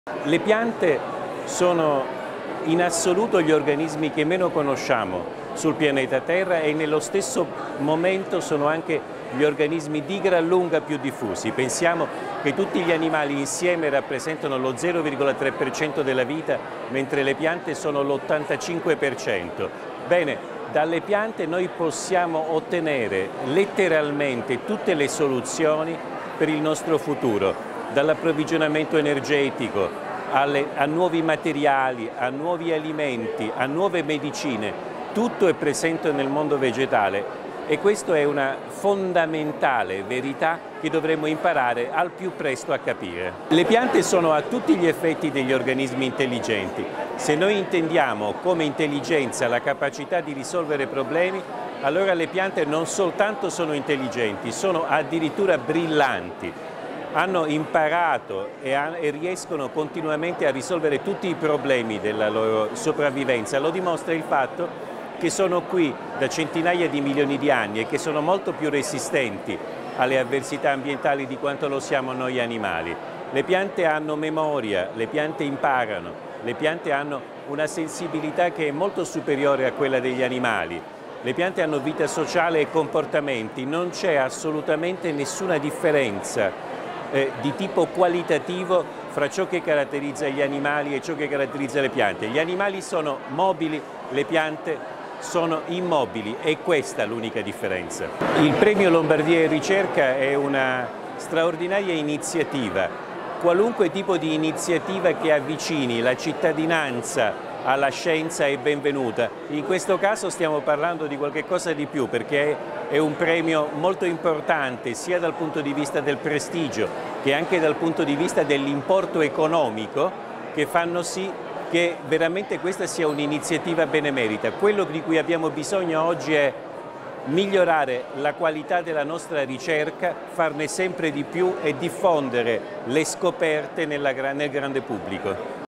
Le piante sono in assoluto gli organismi che meno conosciamo sul pianeta Terra e nello stesso momento sono anche gli organismi di gran lunga più diffusi. Pensiamo che tutti gli animali insieme rappresentano lo 0,3% della vita, mentre le piante sono l'85%. Bene, dalle piante noi possiamo ottenere letteralmente tutte le soluzioni per il nostro futuro, dall'approvvigionamento energetico a nuovi materiali, a nuovi alimenti, a nuove medicine. Tutto è presente nel mondo vegetale e questa è una fondamentale verità che dovremmo imparare al più presto a capire. Le piante sono a tutti gli effetti degli organismi intelligenti. Se noi intendiamo come intelligenza la capacità di risolvere problemi, allora le piante non soltanto sono intelligenti, sono addirittura brillanti. Hanno imparato e riescono continuamente a risolvere tutti i problemi della loro sopravvivenza. Lo dimostra il fatto che sono qui da centinaia di milioni di anni e che sono molto più resistenti alle avversità ambientali di quanto lo siamo noi animali. Le piante hanno memoria, le piante imparano, le piante hanno una sensibilità che è molto superiore a quella degli animali. Le piante hanno vita sociale e comportamenti, non c'è assolutamente nessuna differenza di tipo qualitativo fra ciò che caratterizza gli animali e ciò che caratterizza le piante. Gli animali sono mobili, le piante sono immobili e questa è l'unica differenza. Il Premio Lombardia Ricerca è una straordinaria iniziativa. Qualunque tipo di iniziativa che avvicini la cittadinanza alla scienza è benvenuta. In questo caso stiamo parlando di qualche cosa di più perché è un premio molto importante sia dal punto di vista del prestigio che anche dal punto di vista dell'importo economico che fanno sì che veramente questa sia un'iniziativa benemerita. Quello di cui abbiamo bisogno oggi è migliorare la qualità della nostra ricerca, farne sempre di più e diffondere le scoperte nel grande pubblico.